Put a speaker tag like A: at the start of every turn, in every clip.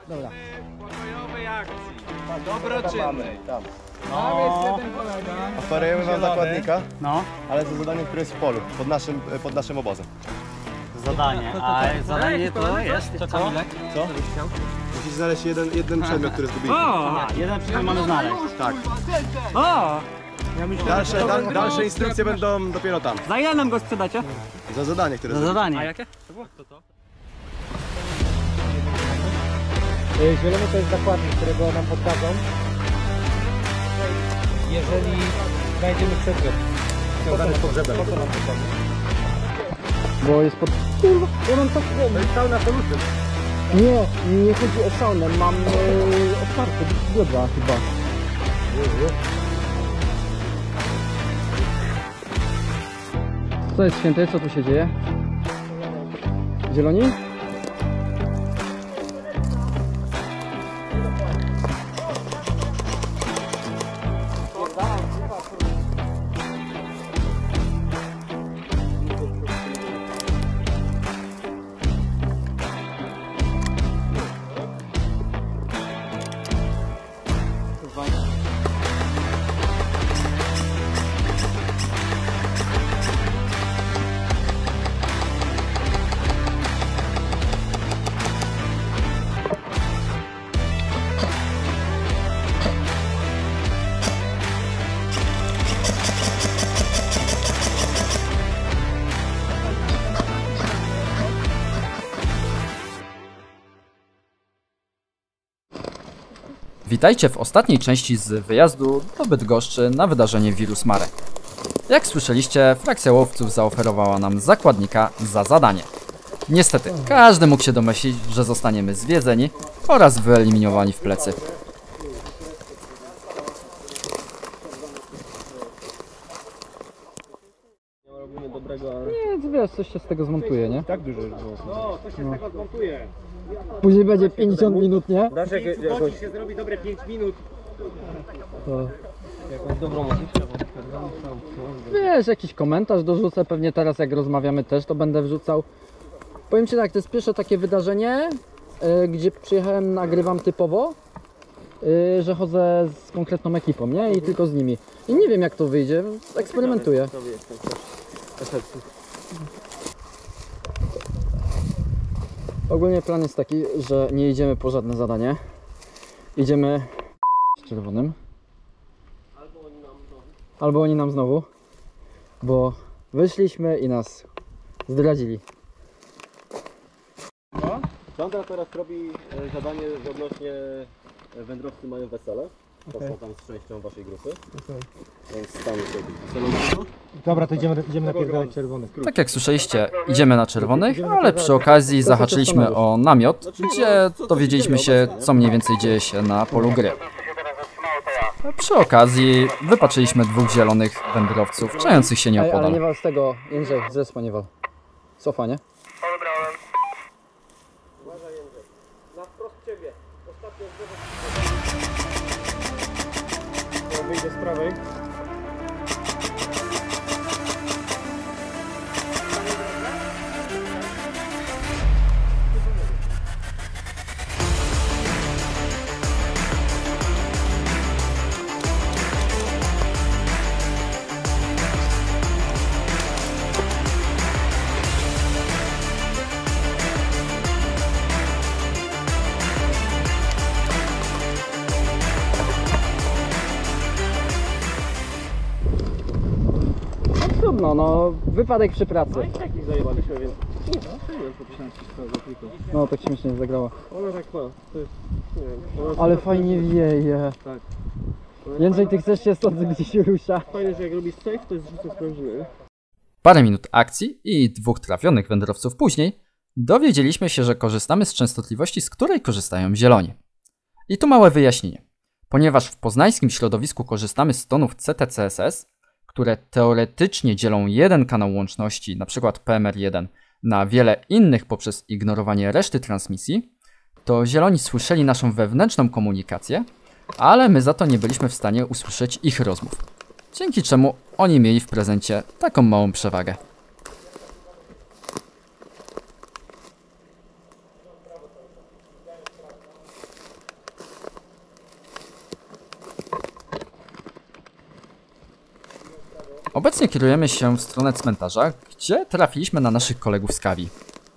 A: Dobra.
B: Pokojowej akcji. Dobroczynnej.
C: Tam.
B: Tam jest jeden kolega.
C: Oferujemy wam zakładnika,
A: No.
C: ale za zadanie, które jest w polu, pod naszym obozem.
A: Zadanie. A zadanie to jest co?
C: Co? Musicie znaleźć jeden przedmiot, który zgubiliście.
A: A, jeden przedmiot mamy znaleźć.
C: Tak.
A: O! Ja myślałem,
C: Dalsze instrukcje będą dopiero tam.
A: Za ile nam go sprzedacie?
C: Za zadanie, które
A: Za
C: zrobiliście.
A: zadanie.
B: A jakie? To było to?
D: Zielony to jest zakładnik, którego nam pokażą. Jeżeli znajdziemy przedmiot związany z pogrzebem. Bo jest pod... Kurwa, ja mam tak... To jest sauna solution. Nie chodzi o saunę, mam otwarte biodra chyba. Co jest święte? Co tu się dzieje? Zieloni?
E: Witajcie w ostatniej części z wyjazdu do Bydgoszczy na wydarzenie Wirus Mare. Jak słyszeliście, frakcja łowców zaoferowała nam zakładnika za zadanie. Niestety, każdy mógł się domyślić, że zostaniemy zwiedzeni oraz wyeliminowani w plecy.
D: Nie, wiesz, coś się z tego zmontuje, nie?
C: Tak dużo już było.
B: No, to się z tego zmontuje.
D: Później będzie 50 minut, nie?
B: Jakoś się zrobi dobre 5 minut.
D: To... Wiesz, jakiś komentarz dorzucę, pewnie teraz jak rozmawiamy też to będę wrzucał. Powiem Ci tak, to jest pierwsze takie wydarzenie, gdzie przyjechałem, nagrywam typowo, że chodzę z konkretną ekipą, nie? I tylko z nimi. I nie wiem jak to wyjdzie, eksperymentuję. Ogólnie plan jest taki, że nie idziemy po żadne zadanie. Idziemy z czerwonym. Albo oni nam znowu. Bo wyszliśmy i nas zdradzili.
C: Sandra teraz robi zadanie odnośnie wędrowcy mają wesele. To są tam z częścią waszej grupy. Więc tam zrobi.
D: Dobra, to idziemy napierdalać czerwony.
E: Tak jak słyszeliście, idziemy na czerwonych, ale przy okazji zahaczyliśmy o namiot, gdzie dowiedzieliśmy się, co mniej więcej dzieje się na polu gry. Przy okazji wypatrzyliśmy dwóch zielonych wędrowców, czających się
D: Ej, ale
E: nieopodal.
D: nie wal z tego, Jędrzej, z respa nie wal. Sofa, nie?
C: Wyjdzie z prawej.
D: Trudno, no wypadek przy pracy.
C: Takich zajebaliśmy, więc...
D: No tak śmiesznie zagrało.
C: Ona tak ma. To jest... Nie wiem. Ona
D: Ale fajnie wieje.
C: Tak.
D: Jędrzej, ty chcesz się stąd gdzieś rusza?
C: Fajne, że jak robisz safe, to jest rzucę sprężyny.
E: Parę minut akcji i dwóch trafionych wędrowców później dowiedzieliśmy się, że korzystamy z częstotliwości, z której korzystają zieloni. I tu małe wyjaśnienie. Ponieważ w poznańskim środowisku korzystamy z tonów CTCSS, które teoretycznie dzielą jeden kanał łączności, np. PMR1, na wiele innych poprzez ignorowanie reszty transmisji, to zieloni słyszeli naszą wewnętrzną komunikację, ale my za to nie byliśmy w stanie usłyszeć ich rozmów. Dzięki czemu oni mieli w prezencie taką małą przewagę. Obecnie kierujemy się w stronę cmentarza, gdzie trafiliśmy na naszych kolegów z Kawi.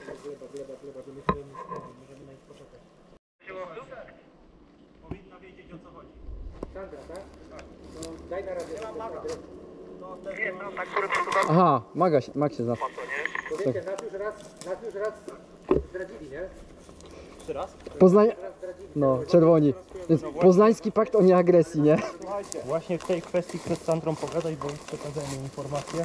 D: Aha, Max się zna.
B: Nas już raz zdradzili, nie?
D: Poznań... No, czerwoni. Więc poznański pakt o nieagresji, nie?
F: Właśnie w tej kwestii chcę z Sandrą pogadać, bo już przekazałem jej informację.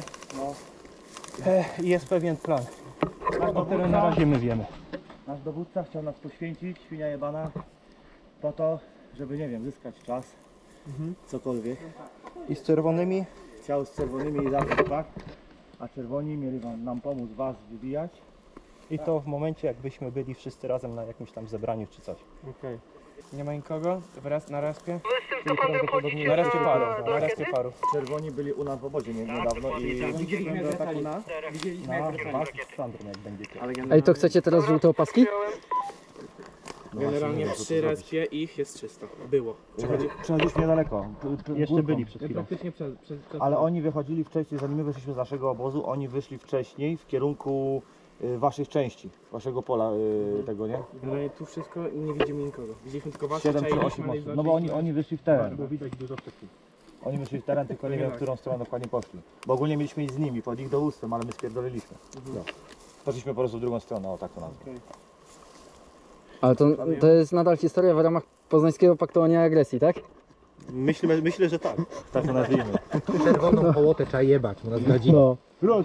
F: I jest pewien plan. O tyle na razie my wiemy.
G: Nasz dowódca chciał nas poświęcić, świnia jebana, po to, żeby, nie wiem, zyskać czas, cokolwiek.
F: I z czerwonymi?
G: Chciał z czerwonymi zacząć pakt, a czerwoni mieli nam pomóc was wybijać.
F: I to w momencie, jakbyśmy byli wszyscy razem na jakimś tam zebraniu czy coś.
B: Okej. Nie ma nikogo? Na respie?
F: Czyli prawdopodobnie na reszcie paru. Na reszcie paru.
G: Czerwoni byli u nas w obozie niedawno i
B: Widzieliśmy jak wracali nas?
G: na was z Sandrą, jak będziecie.
D: Ej, to chcecie teraz żółte opaski?
B: Generalnie przy respie ich jest 300. Było.
G: Przechodziliśmy niedaleko.
F: Jeszcze byli przed chwilą.
B: Praktycznie przez
G: Ale oni wychodzili wcześniej, zanim my wyszliśmy z naszego obozu, oni wyszli wcześniej w kierunku waszych części, waszego pola tego, nie?
B: Ale tu wszystko nie widzimy nikogo. Widzieliśmy tylko was.
G: 7 czy 8 osób. No bo oni wyszli w teren.
F: Bo widać dużo wszystkich.
G: Oni wyszli w teren, tylko nie wiem, w którą stronę dokładnie poszli. Bo ogólnie mieliśmy iść z nimi, pod ich dowództwem, ale my spierdoliliśmy. No. Poszliśmy po prostu w drugą stronę, o tak to nazwę.
D: Ale to jest nadal historia w ramach poznańskiego paktu o nieagresji, tak?
F: Myślę, że tak.
G: Tak to nazwijmy.
B: Czerwoną hołotę trzeba jebać, bo nas zdradzili.
D: No.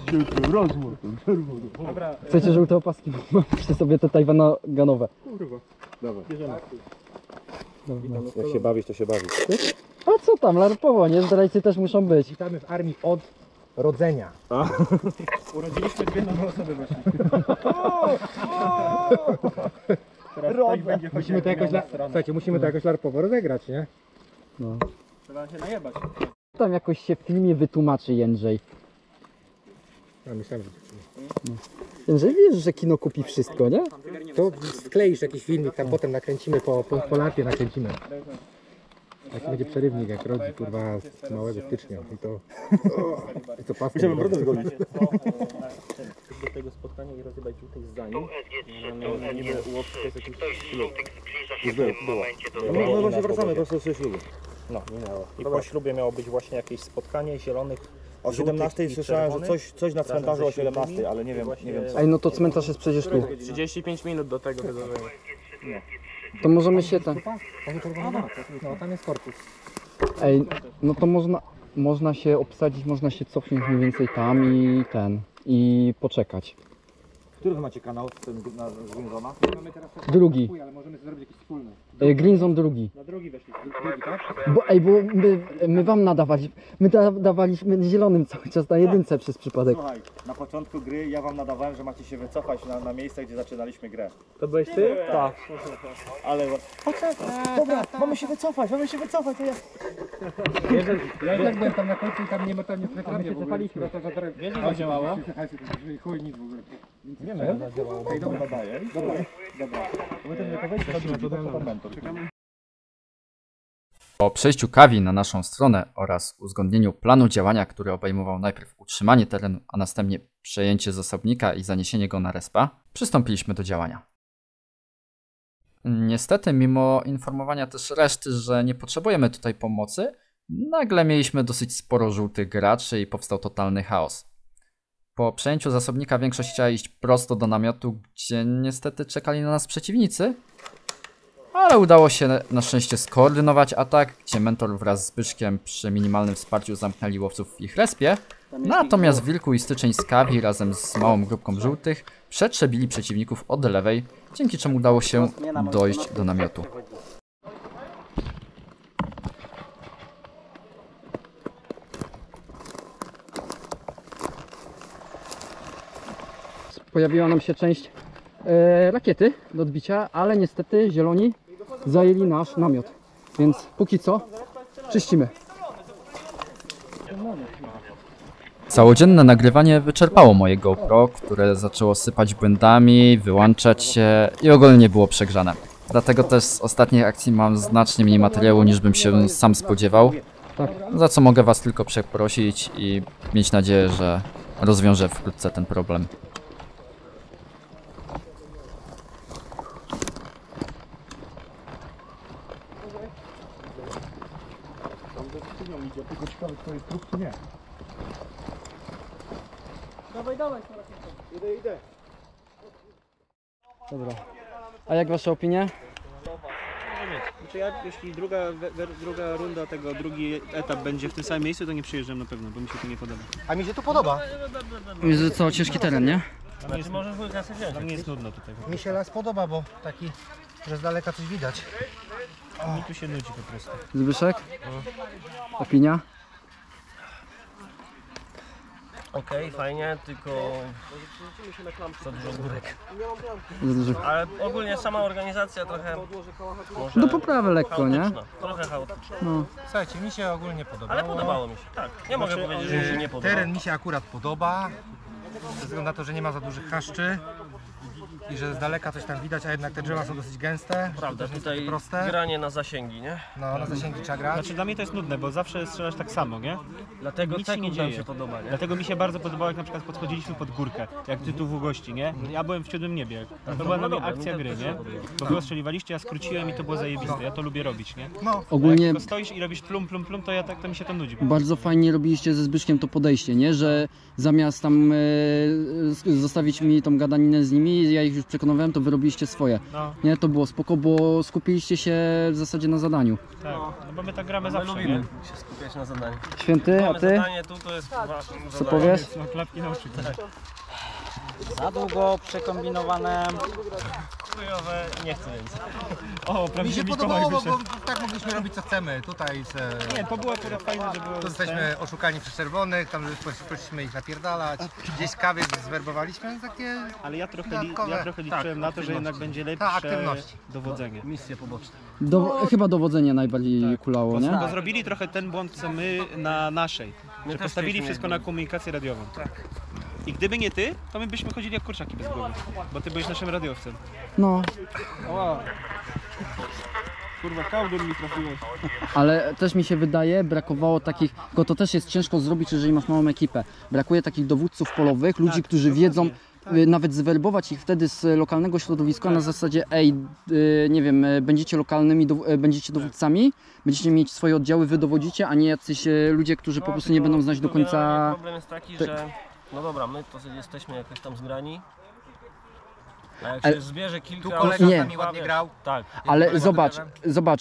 B: Dobra,
D: Chcecie żółte opaski? Macie sobie te tajwanowe.
G: Jak się bawić, to się bawić.
D: A co tam, larpowo, nie? Zdrajcy też muszą być.
B: witamy w armii od rodzenia. Urodziliśmy dwie nowe osoby właśnie.
F: Teraz ktoś będzie
B: Musimy to jakoś, słuchajcie, musimy to jakoś larpowo rozegrać, nie?
D: No.
B: Trzeba się najebać.
D: Tam jakoś się w filmie wytłumaczy Jędrzej.
B: Ja myślałem, że
D: Jędrzej, wiesz, że kino kupi wszystko, nie?
B: to skleisz jakiś filmik, tam potem nakręcimy po lampie nakręcimy. Jak będzie przerywnik, jak rodzi kurwa z małego stycznia i to pasuje.
G: Chciałbym brodę zgolić.
F: do tego spotkania i rozjebać żółtych zdań. Niby łowcy jest jakiś ślub.
G: Już było. No właśnie wracamy prosto ze ślubu.
F: No. I po ślubie miało być właśnie jakieś spotkanie zielonych.
G: O 17 słyszałem, że coś na cmentarzu o 17, ale nie wiem co.
D: Ej, no to cmentarz jest przecież tu.
B: 35 minut do tego wydarzenia.
D: To możemy się tam...
B: No tam jest korpus.
D: Ej, no to można się obsadzić, można się cofnąć mniej więcej tam i poczekać.
G: Który wy macie kanał na Greenzone'a?
B: Mamy teraz
D: Drugi.
B: ale możemy zrobić jakiś wspólny.
D: Green Zone drugi.
B: Na drugi weszli. Drugi, tak?
D: Bo my wam my dawaliśmy zielonym cały czas na jedynce przez przypadek.
G: Słuchaj, na początku gry ja wam nadawałem, że macie się wycofać na miejsce, gdzie zaczynaliśmy grę.
B: To byłeś ty?
G: Tak. Ale... Dobra, mamy się wycofać, to ja...
B: Ja tak byłem tam na końcu i tam nie ma tam nie cofaliśmy. Wiesz, że to działało? Chuj, nic w ogóle.
G: Wiemy, że zadziałało, bo dobra daje. Dobra. My ten nie powiedzmy, do parlamentu.
E: Po przejściu Kawi na naszą stronę oraz uzgodnieniu planu działania, który obejmował najpierw utrzymanie terenu, a następnie przejęcie zasobnika i zaniesienie go na respa, przystąpiliśmy do działania. Niestety, mimo informowania też reszty, że nie potrzebujemy tutaj pomocy, nagle mieliśmy dosyć sporo żółtych graczy i powstał totalny chaos. Po przejęciu zasobnika większość chciała iść prosto do namiotu, gdzie niestety czekali na nas przeciwnicy, ale udało się na szczęście skoordynować atak, gdzie Mentor wraz z Zbyszkiem przy minimalnym wsparciu zamknęli łowców w ich respie, natomiast Wilku i Styczeń z Kawi razem z małą grupką żółtych przetrzebili przeciwników od lewej, dzięki czemu udało się dojść do namiotu.
D: Pojawiła nam się część rakiety do odbicia, ale niestety zieloni zajęli nasz namiot. Więc póki co czyścimy.
E: Całodzienne nagrywanie wyczerpało moje GoPro, które zaczęło sypać błędami, wyłączać się i ogólnie było przegrzane. Dlatego też z ostatniej akcji mam znacznie mniej materiału niż bym się sam spodziewał.
D: Tak.
E: Za co mogę was tylko przeprosić i mieć nadzieję, że rozwiążę wkrótce ten problem.
D: Dobra. A jak wasze opinie?
F: Znaczy jeśli druga runda tego, drugi etap będzie w tym samym miejscu, to nie przyjeżdżam na pewno, bo mi się to nie podoba.
B: A mi się tu podoba.
D: Że co, ciężki teren, nie?
F: Dla mnie jest nudno tutaj.
B: Mi się las podoba, bo taki, że z daleka coś widać.
F: Mi tu się nudzi po prostu.
D: Zbyszek? Opinia?
H: Okej, fajnie, tylko za dużo górek. Ale ogólnie sama organizacja trochę może
D: Do poprawy lekko, nie?
H: chaotyczna. Trochę chaotyczna.
D: No.
B: Słuchajcie, mi się ogólnie podobało.
H: Ale podobało mi się, tak. Nie mogę powiedzieć, że mi się nie podoba.
B: Teren mi się akurat podoba. Ze względu na to, że nie ma za dużych chaszczy i że z daleka coś tam widać, a jednak te drzewa są dosyć gęste.
H: Prawda,
B: to też nie jest
H: tutaj
B: takie proste.
H: granie na zasięgi, nie?
B: No, na zasięgi trzeba grać.
F: Znaczy dla mnie to jest nudne, bo zawsze strzelasz tak samo, nie?
H: Dlatego
F: Nic się nie
H: nam
F: dzieje.
H: się podoba, nie?
F: Dlatego mi się bardzo podobało, jak na przykład podchodziliśmy pod górkę, jak ty tu w gości, nie? Ja byłem w siódmym niebie. To była dla mnie
H: dobra,
F: akcja
H: mi
F: gry,
H: też
F: nie?
H: się podoba.
F: Bo wy ostrzeliwaliście, ja skróciłem i to było zajebiste. Ja to lubię robić, nie?
B: No,
D: Ogólnie
F: Jak tylko stoisz i robisz plum, plum, plum, to ja tak, to mi się to nudzi.
D: bardzo fajnie robiliście ze Zbyszkiem to podejście, nie? Że zamiast tam zostawić mi tą gadaninę z nimi, ja ich już przekonywałem, to wy robiliście swoje.
F: No,
D: Nie, to było spoko, bo skupiliście się w zasadzie na zadaniu.
F: tak. No bo my tak gramy
H: My
F: zawsze,
H: lubimy
F: nie?
H: się skupiać na zadaniu.
D: Święty, a
H: Mamy
D: ty?
H: zadanie tu, to jest wasze
D: Co
H: zadanie.
D: powiesz?
F: No klapki na oczy.
A: Za długo przekombinowane.
H: Chujowe, nie chcę więcej.
F: O,
B: mi
F: prawdziwy
B: się
F: Mikołaj
B: podobało, bo
F: wyszedł.
B: tak mogliśmy robić co chcemy. Tutaj
F: Nie, to było akurat fajne, że było...
B: tu jesteśmy oszukani przez czerwonych, tam poszliśmy ich napierdalać. Gdzieś kawy zwerbowaliśmy, takie
F: Ale ja trochę
B: dodatkowe.
F: liczyłem na to, że jednak będzie lepsze
B: aktywności.
F: dowodzenie.
H: Misje poboczne.
D: Chyba dowodzenie najbardziej kulało, nie?
F: Bo zrobili trochę ten błąd, co my na naszej. Że
H: też
F: postawili
H: chcieliśmy
F: wszystko na komunikację radiową. I gdyby nie ty, to my byśmy chodzili jak kurczaki bez głowy. Bo ty byłeś naszym radiowcem.
D: No,
F: Kurwa, kałdur mi trafiłeś.
D: ale też mi się wydaje, brakowało takich, tylko to też jest ciężko zrobić, jeżeli masz małą ekipę. Brakuje takich dowódców polowych, ludzi, którzy wiedzą, nawet zwerbować ich wtedy z lokalnego środowiska na zasadzie, ej, nie wiem, będziecie lokalnymi, będziecie dowódcami, będziecie mieć swoje oddziały, wy dowodzicie, a nie jacyś ludzie, którzy po prostu nie będą znać do końca...
H: Problem jest taki, że no dobra, my to jesteśmy jakoś tam zgrani. A jak się zbierze kilka
B: Tu
H: osób,
B: kolega z
D: Nie.
B: nami ładnie grał.
H: tak.
D: Ale zobacz,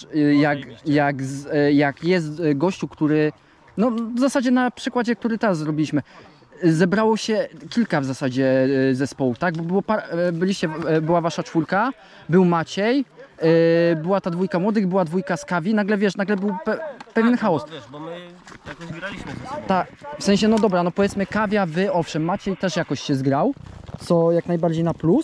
D: jak jest gościu, który, no w zasadzie na przykładzie, który teraz zrobiliśmy, zebrało się kilka w zasadzie zespołów, tak? Bo była wasza czwórka, był Maciej, była ta dwójka młodych, była dwójka z Kawi, nagle był pewien chaos.
H: Wiesz, bo my jakoś graliśmy ze sobą.
D: Tak, w sensie, no dobra, no powiedzmy Kawia, wy, owszem, Maciej też jakoś się zgrał, co jak najbardziej na plus.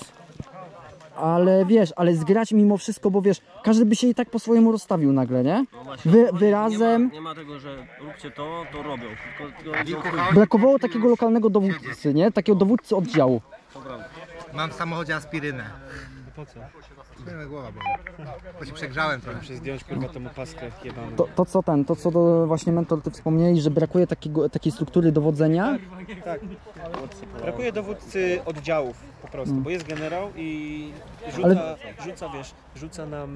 D: Ale wiesz, ale zgrać mimo wszystko, bo wiesz, każdy by się i tak po swojemu rozstawił nagle, nie?
H: No właśnie,
D: Wy razem...
H: Nie ma tego, że róbcie to robią. Tylko
D: Brakowało takiego lokalnego dowódcy, nie? Takiego dowódcy oddziału.
B: Mam w samochodzie aspirynę.
F: Po co?
B: Głowa boli. Bo się przegrzałem trochę.
F: Muszę zdjąć kurwa tą opaskę jebaną.
D: To co do właśnie mentor, ty wspomnieli, że brakuje takiej struktury dowodzenia.
F: Tak. Brakuje dowódcy oddziałów po prostu, bo jest generał i rzuca nam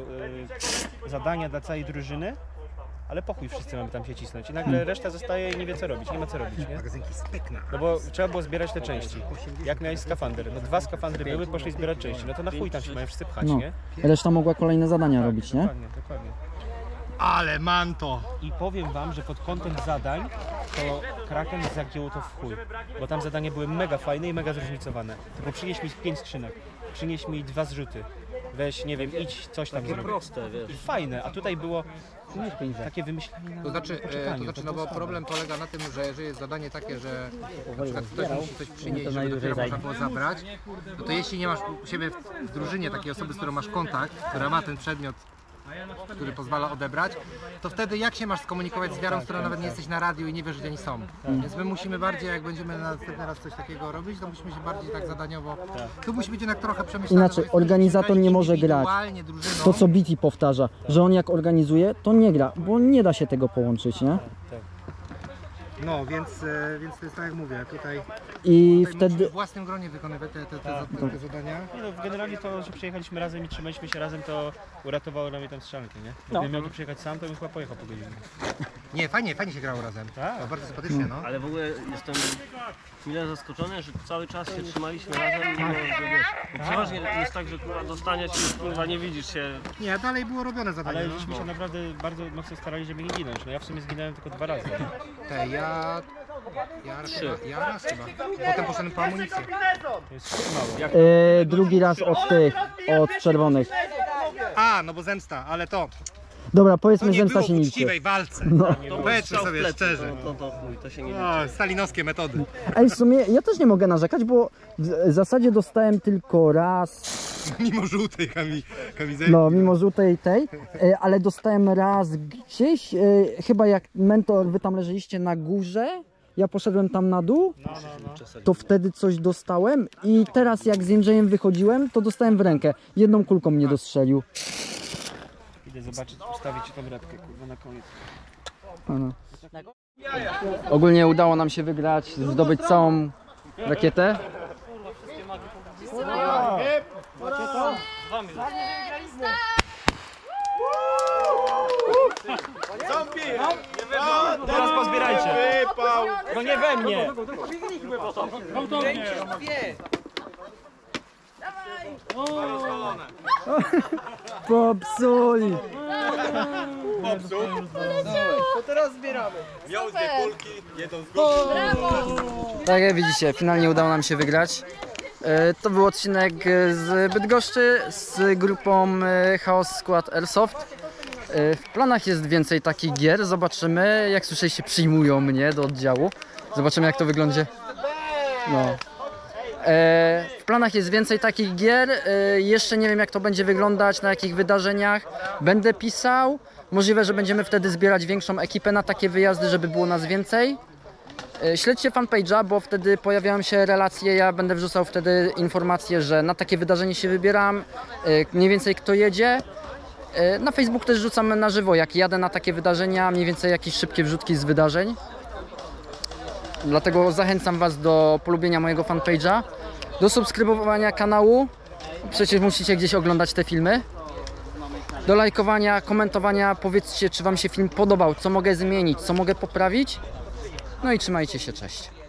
F: zadania dla całej drużyny, ale po chuj wszyscy mamy tam się cisnąć i nagle reszta zostaje i nie wie co robić, nie ma co robić, nie?
B: Magazynki spekna.
F: No bo trzeba było zbierać te części. Jak miałeś skafander? No 2 skafandry były, poszli zbierać części, no to na chuj tam się mają wszyscy pchać,
D: No.
F: nie?
D: Reszta mogła kolejne zadania robić, nie?
F: Dokładnie.
B: Ale manto!
F: I powiem wam, że pod kątem zadań to Kraken zagięło to w chuj, bo tam zadania były mega fajne i mega zróżnicowane. Bo przynieś mi 5 skrzynek, przynieś mi 2 zrzuty, weź, nie wiem, idź, coś tam
H: takie
F: zrobić.
H: proste,
F: I
H: wiesz.
F: fajne, a tutaj było takie wymyślanie na
B: To znaczy,
F: poczekaniu,
B: no bo problem polega na tym, że jeżeli jest zadanie takie, że na przykład ktoś musi coś przynieść, żeby dopiero można było zabrać, no to jeśli nie masz u siebie w drużynie takiej osoby, z którą masz kontakt, która ma ten przedmiot który pozwala odebrać, to wtedy jak się masz skomunikować z wiarą, z którą nawet nie jesteś na radiu i nie wiesz, gdzie oni są. Więc my musimy bardziej, jak będziemy następny raz coś takiego robić, to musimy się bardziej tak zadaniowo... Tu musi być jednak trochę przemyślane.
D: Inaczej, organizator nie może grać. To co Biti powtarza, że on jak organizuje, to nie gra, bo nie da się tego połączyć, nie?
B: No, więc to jest tak jak mówię, tutaj
D: wtedy
B: w własnym gronie wykonywać te zadania.
F: Nie no, generalnie to, że przyjechaliśmy razem i trzymaliśmy się razem, to uratowało nam tam strzelankę, nie? Gdybym miał tu przyjechać sam, to bym chyba pojechał po godzinie.
B: Nie, fajnie się grało razem. To bardzo sympatycznie, no.
H: Ale w ogóle jestem mile zaskoczony, że cały czas się trzymaliśmy razem, mimo że wiesz, bo przeważnie jest tak, że kurwa dostaniesz i kurwa nie widzisz się.
B: Nie, dalej było robione zadanie.
F: Ale żeśmy się naprawdę bardzo mocno starali, żeby nie ginąć. No ja w sumie zginąłem tylko 2 razy. Ja raz chyba.
B: Potem poszedłem po amunicję.
F: To jest mało.
D: drugi raz od czerwonych.
B: A, no bo zemsta, ale to
D: Dobra, powiedzmy,
B: nie
D: zemsta
B: było
D: się
B: w
D: nie liczy.
B: uczciwej walce. Powiedzmy sobie szczerze.
H: No to chuj, to się nie liczy.
B: O, stalinowskie metody.
D: Ej, w sumie ja też nie mogę narzekać, bo w zasadzie dostałem tylko raz,
B: Mimo żółtej kamizeli.
D: no mimo żółtej tej, ale dostałem raz gdzieś, chyba jak mentor, wy tam leżeliście na górze, ja poszedłem tam na dół, to wtedy coś dostałem i teraz jak z Jędrzejem wychodziłem, to dostałem w rękę. Jedną kulką mnie dostrzelił.
F: Idę zobaczyć, ustawić tą repkę, kurwa, na koniec.
D: Ogólnie udało nam się wygrać, zdobyć całą rakietę.
F: Teraz pozbierajcie! No nie we mnie!
D: Popsuli! Tak jak widzicie, finalnie udało nam się wygrać. To był odcinek z Bydgoszczy z grupą Chaos Squad Airsoft. W planach jest więcej takich gier, zobaczymy. Jak słyszeliście, przyjmują mnie do oddziału. Zobaczymy, jak to wygląda. No. W planach jest więcej takich gier, jeszcze nie wiem, jak to będzie wyglądać, na jakich wydarzeniach będę pisał. Możliwe, że będziemy wtedy zbierać większą ekipę na takie wyjazdy, żeby było nas więcej. Śledźcie fanpage'a, bo wtedy pojawiają się relacje, ja będę wrzucał wtedy informacje, że na takie wydarzenie się wybieram, mniej więcej kto jedzie. Na Facebook też rzucamy na żywo, jak jadę na takie wydarzenia, mniej więcej jakieś szybkie wrzutki z wydarzeń. Dlatego zachęcam Was do polubienia mojego fanpage'a, do subskrybowania kanału, przecież musicie gdzieś oglądać te filmy, do lajkowania, komentowania, powiedzcie, czy Wam się film podobał, co mogę zmienić, co mogę poprawić. No i trzymajcie się, cześć.